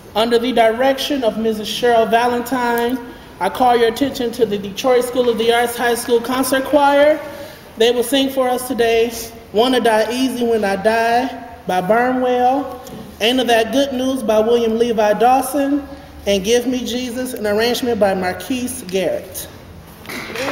Under the direction of Mrs. Cheryl Valentine, I call your attention to the Detroit School of the Arts High School Concert Choir. They will sing for us today, Wanna Die Easy When I Die by Burnwell, Ain't of That Good News by William Levi Dawson, and Give Me Jesus, an arrangement by Marquise Garrett.